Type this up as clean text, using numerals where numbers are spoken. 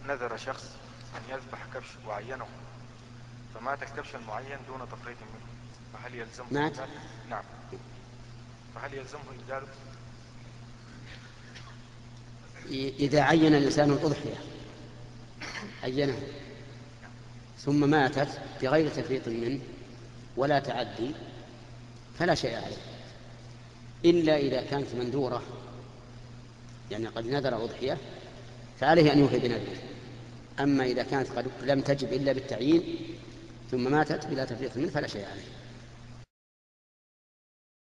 نذر شخص أن يذبح كبش وعينه فمات الكبش المعين دون تفريط منه، فهل يلزمه مات؟ نعم، فهل يلزمه إبداله؟ إذا عين الإنسان الأضحية عينه ثم ماتت بغير تفريط منه ولا تعدي فلا شيء عليه، إلا إذا كانت مندورة، يعني قد نذر أضحية فعليه أن يوفي بنذره. أما إذا كانت قد لم تجب إلا بالتعيين ثم ماتت بلا تفريط منه فلا شيء عليه.